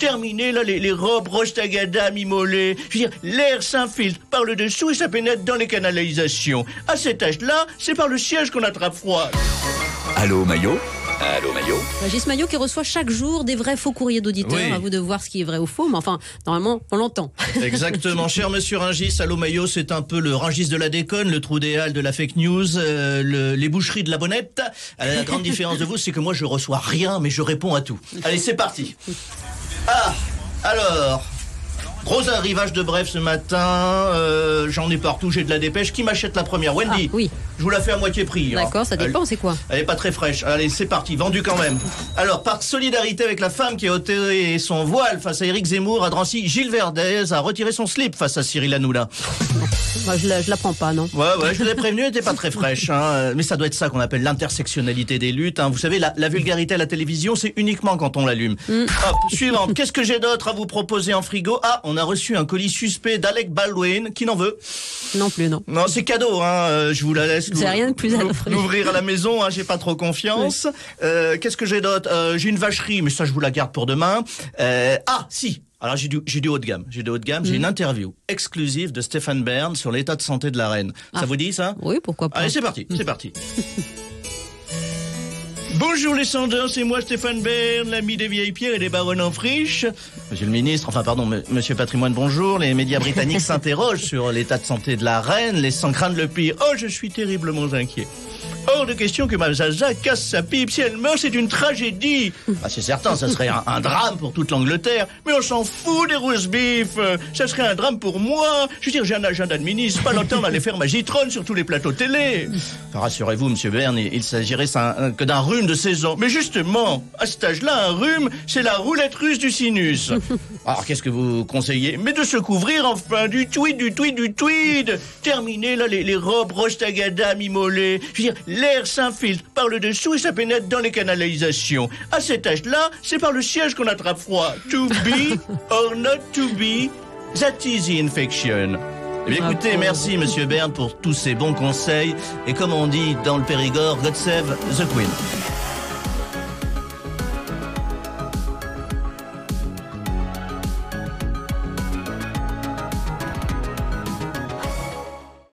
Terminé, là, les robes roche tagada mi-mollet. Je veux dire, l'air s'infiltre par le dessous et ça pénètre dans les canalisations. À cet âge-là, c'est par le siège qu'on attrape froid. Allô, Maillot? Allô, Maillot? Régis Maillot qui reçoit chaque jour des vrais faux courriers d'auditeurs. Oui. À vous de voir ce qui est vrai ou faux, mais enfin, normalement, on l'entend. Exactement, cher monsieur Rungis, Allô Maillot, c'est un peu le Rungis de la déconne, le trou des halles de la fake news, les boucheries de la bonnette. La grande différence de vous, c'est que moi je reçois rien, mais je réponds à tout. Allez, c'est parti. Ah, alors... Gros arrivage de Bref ce matin, j'en ai partout, j'ai de la dépêche. Qui m'achète la première? Wendy. Ah, oui. Je vous la fais à moitié prix. D'accord, ça dépend, c'est quoi? Elle est pas très fraîche. Allez, c'est parti, vendu quand même. Alors, par solidarité avec la femme qui a ôté son voile face à Éric Zemmour à Drancy, Gilles Verdez a retiré son slip face à Cyril Hanouna. Bah, je la prends pas, non? Ouais, je l'ai prévenu, elle était pas très fraîche. Mais ça doit être ça qu'on appelle l'intersectionnalité des luttes. Vous savez, la vulgarité à la télévision, c'est uniquement quand on l'allume. Hop, suivante. Qu'est-ce que j'ai d'autre à vous proposer en frigo? Ah, on a reçu un colis suspect d'Alec Baldwin. Qui n'en veut? Non plus, non. Non, c'est cadeau, je vous la laisse. C'est rien de plus à l'offrir. L'ouvrir à la maison, j'ai pas trop confiance. Oui. Qu'est-ce que j'ai d'autre? J'ai une vacherie, mais ça je vous la garde pour demain. Si. Alors j'ai du haut de gamme. J'ai une interview exclusive de Stéphane Bern sur l'état de santé de la reine. Ça vous dit ça? Oui, pourquoi pas. Allez, c'est parti. Bonjour les sondeurs, c'est moi Stéphane Bern, l'ami des vieilles pierres et des baronnes en friche. Monsieur le ministre, monsieur Patrimoine, bonjour. Les médias britanniques s'interrogent sur l'état de santé de la reine, laissant craindre le pire. Oh, je suis terriblement inquiet. Hors de question que ma Zaza casse sa pipe. Si elle meurt, c'est une tragédie. C'est certain, ça serait un drame pour toute l'Angleterre. Mais on s'en fout des roast beef. Ça serait un drame pour moi. Je veux dire, j'ai un agenda de ministre. Pas longtemps d'aller faire ma gitronne sur tous les plateaux télé. Rassurez-vous, monsieur Bern, il s'agirait que d'un rhume de saison. Mais justement, à cet âge-là, un rhume, c'est la roulette russe du sinus. Alors, qu'est-ce que vous conseillez? Mais de se couvrir, enfin, du tweed. Terminé, là, les robes roche tagada mi-mollet. Je veux dire, l'air s'infiltre par le dessous et ça pénètre dans les canalisations. À cet âge-là, c'est par le siège qu'on attrape froid. To be or not to be, that is the infection. Eh bien, écoutez, merci monsieur Bern pour tous ces bons conseils. Et comme on dit dans le Périgord, God save the Queen.